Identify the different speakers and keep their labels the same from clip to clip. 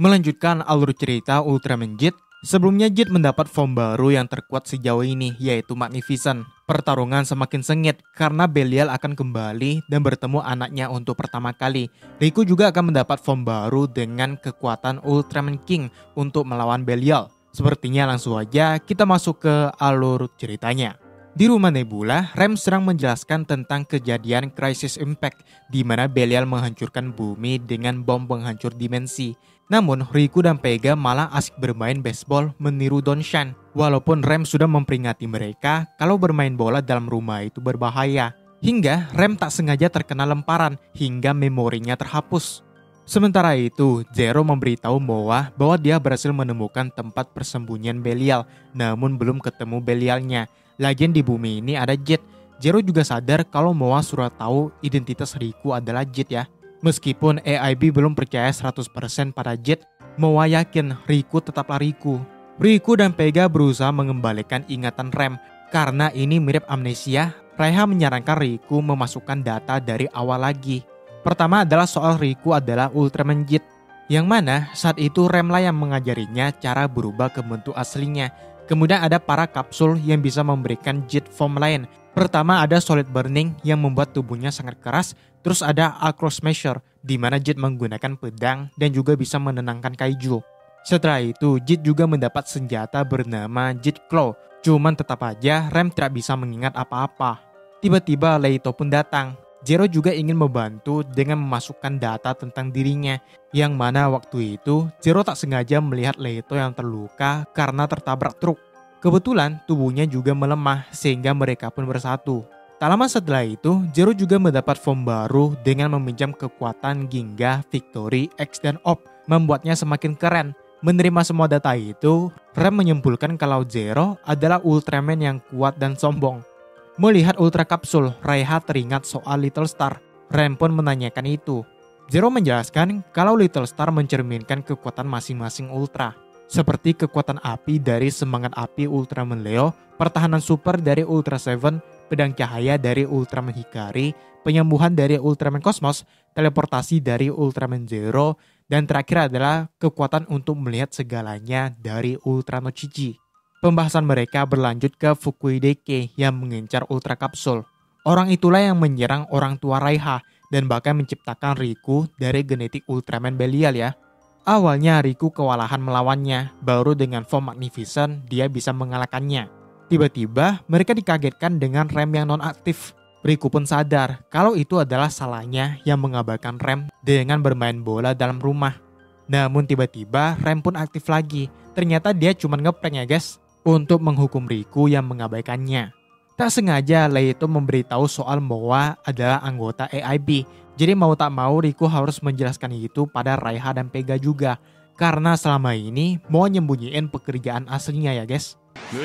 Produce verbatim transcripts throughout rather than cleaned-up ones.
Speaker 1: Melanjutkan alur cerita Ultraman Jit, sebelumnya Jit mendapat form baru yang terkuat sejauh ini, yaitu Magnificent. Pertarungan semakin sengit karena Belial akan kembali dan bertemu anaknya untuk pertama kali. Riku juga akan mendapat form baru dengan kekuatan Ultraman King untuk melawan Belial. Sepertinya langsung aja kita masuk ke alur ceritanya. Di rumah Nebula, Rem sedang menjelaskan tentang kejadian Crisis Impact di mana Belial menghancurkan bumi dengan bom penghancur dimensi. Namun, Riku dan Pega malah asik bermain baseball meniru Donshan. Walaupun Rem sudah memperingati mereka kalau bermain bola dalam rumah itu berbahaya. Hingga Rem tak sengaja terkena lemparan hingga memorinya terhapus. Sementara itu, Zero memberitahu Moa bahwa dia berhasil menemukan tempat persembunyian Belial, namun belum ketemu Belialnya. Lagian di bumi ini ada Jit. Zero juga sadar kalau Moa sudah tahu identitas Riku adalah Jit ya. Meskipun A I B belum percaya seratus persen pada Jit, Moa yakin Riku tetaplah Riku. Riku dan Pega berusaha mengembalikan ingatan Rem. Karena ini mirip amnesia, Raiha menyarankan Riku memasukkan data dari awal lagi. Pertama adalah soal Riku adalah Ultraman Jit, yang mana saat itu Rem lah yang mengajarinya cara berubah ke bentuk aslinya. Kemudian ada para kapsul yang bisa memberikan Jit form lain. Pertama ada Solid Burning yang membuat tubuhnya sangat keras. Terus ada Acro Smasher di mana Jit menggunakan pedang dan juga bisa menenangkan kaiju. Setelah itu Jit juga mendapat senjata bernama Jit Claw. Cuman tetap aja Rem tidak bisa mengingat apa-apa. Tiba-tiba Leito pun datang. Zero juga ingin membantu dengan memasukkan data tentang dirinya. Yang mana waktu itu Zero tak sengaja melihat Leito yang terluka karena tertabrak truk. Kebetulan tubuhnya juga melemah sehingga mereka pun bersatu. Tak lama setelah itu, Zero juga mendapat form baru dengan meminjam kekuatan Ginga, Victory, X, dan Op, membuatnya semakin keren. Menerima semua data itu, Rem menyimpulkan kalau Zero adalah Ultraman yang kuat dan sombong. Melihat Ultra Kapsul, Raiha teringat soal Little Star. Rem pun menanyakan itu. Zero menjelaskan kalau Little Star mencerminkan kekuatan masing-masing Ultra. Seperti kekuatan api dari semangat api Ultraman Leo, pertahanan super dari Ultra Seven, pedang cahaya dari Ultraman Hikari, penyembuhan dari Ultraman Cosmos, teleportasi dari Ultraman Zero, dan terakhir adalah kekuatan untuk melihat segalanya dari Ultra no Chichi. Pembahasan mereka berlanjut ke Fukuhideki yang mengincar Ultra Kapsul. Orang itulah yang menyerang orang tua Raiha dan bahkan menciptakan Riku dari genetik Ultraman Belial ya. Awalnya Riku kewalahan melawannya, baru dengan form Magnificent dia bisa mengalahkannya. Tiba-tiba mereka dikagetkan dengan Rem yang non-aktif. Riku pun sadar kalau itu adalah salahnya yang mengabaikan Rem dengan bermain bola dalam rumah. Namun tiba-tiba Rem pun aktif lagi. Ternyata dia cuma ngeprank ya guys, untuk menghukum Riku yang mengabaikannya. Tak sengaja Leito memberitahu soal Moa adalah anggota A I B. Jadi mau tak mau Riku harus menjelaskan itu pada Raiha dan Pega juga. Karena selama ini Moa nyembunyiin pekerjaan aslinya ya guys.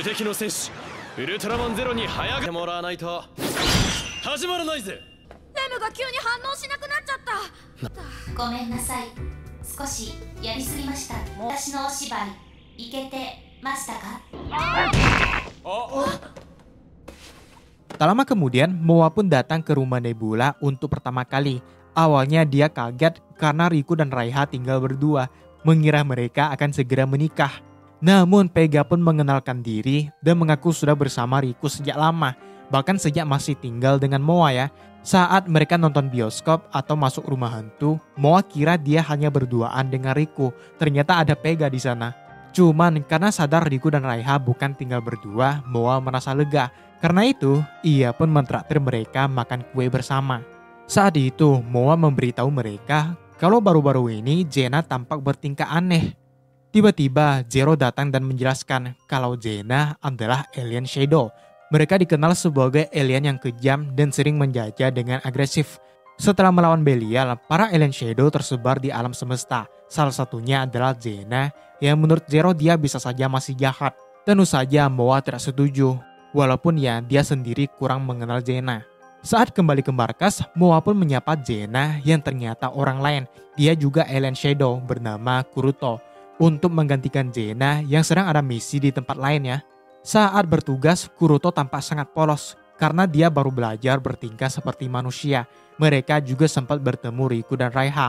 Speaker 1: Tak lama kemudian, Moa pun datang ke rumah Nebula untuk pertama kali. Awalnya dia kaget karena Riku dan Raiha tinggal berdua, mengira mereka akan segera menikah. Namun Pega pun mengenalkan diri dan mengaku sudah bersama Riku sejak lama, bahkan sejak masih tinggal dengan Moa ya. Saat mereka nonton bioskop atau masuk rumah hantu, Moa kira dia hanya berduaan dengan Riku, ternyata ada Pega di sana. Cuman karena sadar Riku dan Raiha bukan tinggal berdua, Moa merasa lega. Karena itu, ia pun mentraktir mereka makan kue bersama. Saat itu, Moa memberitahu mereka kalau baru-baru ini Jenna tampak bertingkah aneh. Tiba-tiba, Zero datang dan menjelaskan kalau Jenna adalah alien Shadow. Mereka dikenal sebagai alien yang kejam dan sering menjajah dengan agresif. Setelah melawan Belial, para alien Shadow tersebar di alam semesta. Salah satunya adalah Jenna, yang menurut Zero dia bisa saja masih jahat. Tentu saja Moa tidak setuju. Walaupun ya dia sendiri kurang mengenal Jenna. Saat kembali ke markas, Moa pun menyapa Jenna yang ternyata orang lain. Dia juga alien Shadow bernama Kuruto. Untuk menggantikan Jenna yang sedang ada misi di tempat lain ya. Saat bertugas, Kuruto tampak sangat polos. Karena dia baru belajar bertingkah seperti manusia. Mereka juga sempat bertemu Riku dan Raiha.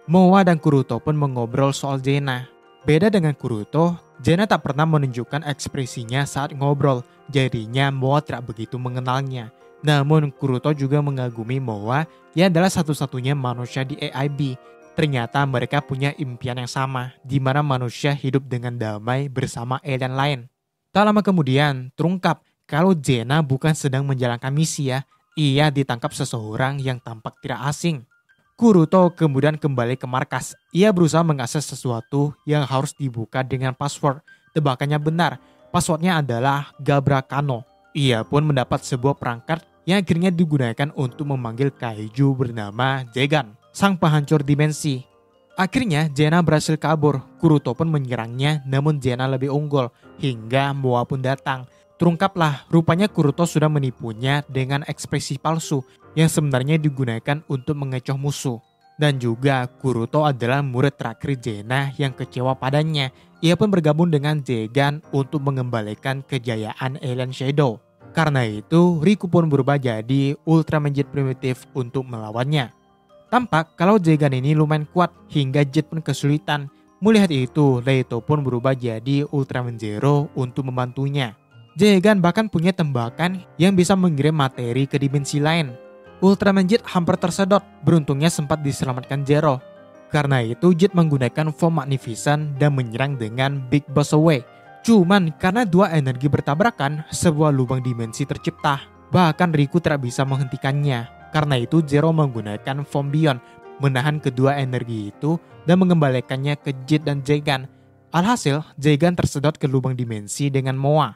Speaker 1: Moa dan Kuruto pun mengobrol soal Jaina. Beda dengan Kuruto, Jaina tak pernah menunjukkan ekspresinya saat ngobrol, jadinya Moa tidak begitu mengenalnya. Namun Kuruto juga mengagumi Moa yang adalah satu-satunya manusia di A I B. Ternyata mereka punya impian yang sama, di mana manusia hidup dengan damai bersama alien lain. Tak lama kemudian, terungkap kalau Jaina bukan sedang menjalankan misi ya, ia ditangkap seseorang yang tampak tidak asing. Kuruto kemudian kembali ke markas. Ia berusaha mengakses sesuatu yang harus dibuka dengan password. Tebakannya benar, passwordnya adalah Gabra Kano. Ia pun mendapat sebuah perangkat yang akhirnya digunakan untuk memanggil kaiju bernama Jegan, sang penghancur dimensi. Akhirnya Jaina berhasil kabur. Kuruto pun menyerangnya, namun Jaina lebih unggul hingga Moa pun datang. Terungkaplah, rupanya Kuruto sudah menipunya dengan ekspresi palsu yang sebenarnya digunakan untuk mengecoh musuh. Dan juga Kuruto adalah murid terakhir Jaina yang kecewa padanya. Ia pun bergabung dengan Jegan untuk mengembalikan kejayaan Alien Shadow. Karena itu, Riku pun berubah jadi Ultraman Jet primitif untuk melawannya. Tampak kalau Jegan ini lumayan kuat hingga Jet pun kesulitan. Melihat itu, Leito pun berubah jadi Ultraman Zero untuk membantunya. Jegan bahkan punya tembakan yang bisa mengirim materi ke dimensi lain. Ultraman Jet hampir tersedot, beruntungnya sempat diselamatkan Zero. Karena itu Jet menggunakan Form Magnificent dan menyerang dengan Big Burst Away. Cuman karena dua energi bertabrakan, sebuah lubang dimensi tercipta. Bahkan Riku tidak bisa menghentikannya. Karena itu Zero menggunakan Form Beyond, menahan kedua energi itu dan mengembalikannya ke Jet dan Jegan. Alhasil, Jegan tersedot ke lubang dimensi dengan Moa.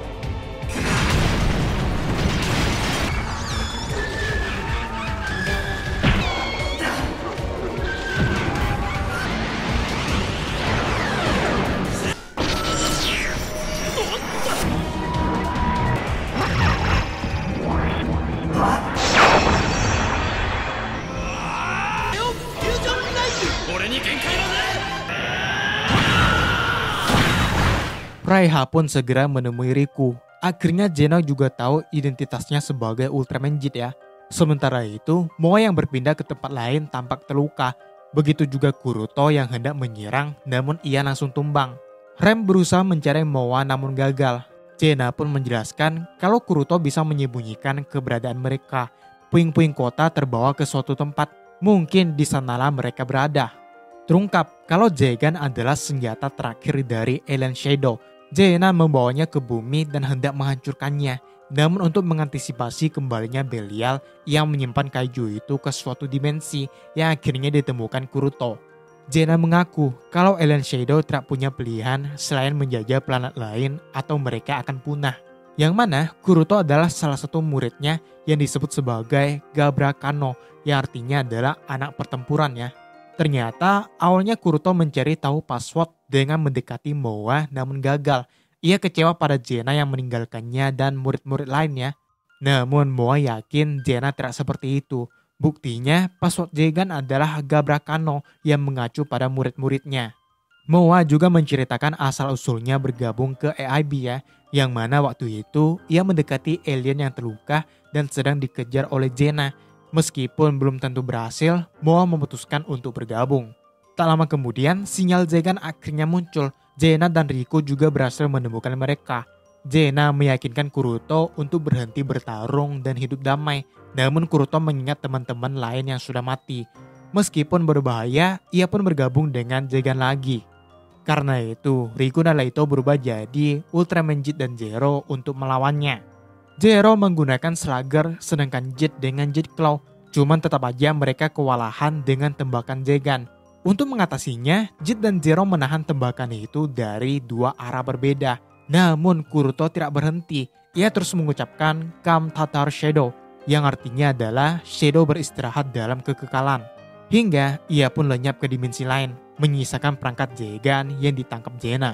Speaker 1: Raiha pun segera menemui Riku. Akhirnya Jaina juga tahu identitasnya sebagai Ultraman Jet ya. Sementara itu, Moa yang berpindah ke tempat lain tampak terluka. Begitu juga Kuruto yang hendak menyerang namun ia langsung tumbang. Rem berusaha mencari Moa namun gagal. Jaina pun menjelaskan kalau Kuruto bisa menyembunyikan keberadaan mereka. Puing-puing kota terbawa ke suatu tempat. Mungkin di sanalah mereka berada. Terungkap kalau Jegan adalah senjata terakhir dari Alien Shadow. Jaina membawanya ke bumi dan hendak menghancurkannya. Namun untuk mengantisipasi kembalinya Belial yang menyimpan kaiju itu ke suatu dimensi yang akhirnya ditemukan Kuruto. Jaina mengaku kalau Alien Shadow tidak punya pilihan selain menjajah planet lain atau mereka akan punah. Yang mana Kuruto adalah salah satu muridnya yang disebut sebagai Gabra Kano yang artinya adalah anak pertempuran ya. Ternyata awalnya Kuruto mencari tahu password dengan mendekati Moa namun gagal. Ia kecewa pada Jaina yang meninggalkannya dan murid-murid lainnya. Namun Moa yakin Jaina tidak seperti itu. Buktinya password Jegan adalah Gabra Kano yang mengacu pada murid-muridnya. Moa juga menceritakan asal-usulnya bergabung ke A I B ya. Yang mana waktu itu ia mendekati alien yang terluka dan sedang dikejar oleh Jaina. Meskipun belum tentu berhasil, Moa memutuskan untuk bergabung. Tak lama kemudian, sinyal Jegan akhirnya muncul. Jaina dan Riku juga berhasil menemukan mereka. Jaina meyakinkan Kuruto untuk berhenti bertarung dan hidup damai. Namun Kuruto mengingat teman-teman lain yang sudah mati. Meskipun berbahaya, ia pun bergabung dengan Jegan lagi. Karena itu, Riku dan Leito berubah jadi Ultraman Jet dan Zero untuk melawannya. Zero menggunakan Slugger sedangkan Jet dengan Jet Claw. Cuman tetap aja mereka kewalahan dengan tembakan Jegan. Untuk mengatasinya, Jet dan Zero menahan tembakan itu dari dua arah berbeda. Namun Kuruto tidak berhenti. Ia terus mengucapkan Kam Tatar Shadow yang artinya adalah Shadow beristirahat dalam kekekalan. Hingga ia pun lenyap ke dimensi lain, menyisakan perangkat Jegan yang ditangkap Jaina.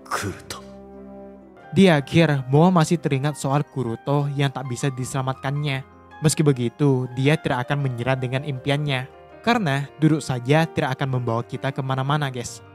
Speaker 2: 来ると。
Speaker 1: Di akhir, Moa masih teringat soal Kuruto yang tak bisa diselamatkannya. Meski begitu, dia tidak akan menyerah dengan impiannya. Karena duduk saja tidak akan membawa kita kemana-mana, guys.